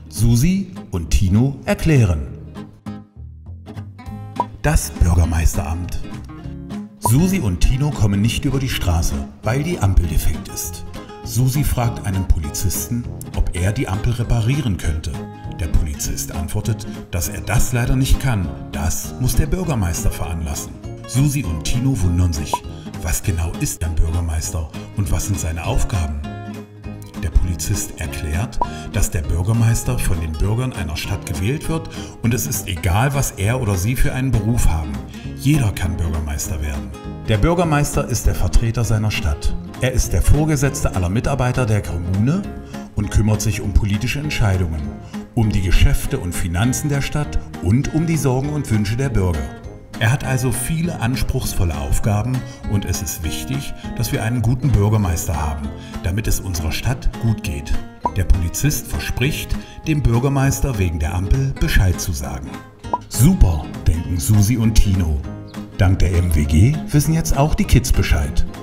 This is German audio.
Susi und Tino erklären. Das Bürgermeisteramt. Susi und Tino kommen nicht über die Straße, weil die Ampel defekt ist. Susi fragt einen Polizisten, ob er die Ampel reparieren könnte. Der Polizist antwortet, dass er das leider nicht kann. Das muss der Bürgermeister veranlassen. Susi und Tino wundern sich. Was genau ist ein Bürgermeister und was sind seine Aufgaben? Der Polizist erklärt, dass der Bürgermeister von den Bürgern einer Stadt gewählt wird und es ist egal, was er oder sie für einen Beruf haben. Jeder kann Bürgermeister werden. Der Bürgermeister ist der Vertreter seiner Stadt. Er ist der Vorgesetzte aller Mitarbeiter der Kommune und kümmert sich um politische Entscheidungen, um die Geschäfte und Finanzen der Stadt und um die Sorgen und Wünsche der Bürger. Er hat also viele anspruchsvolle Aufgaben und es ist wichtig, dass wir einen guten Bürgermeister haben, damit es unserer Stadt gut geht. Der Polizist verspricht, dem Bürgermeister wegen der Ampel Bescheid zu sagen. Super, denken Susi und Tino. Dank der MWG wissen jetzt auch die Kids Bescheid.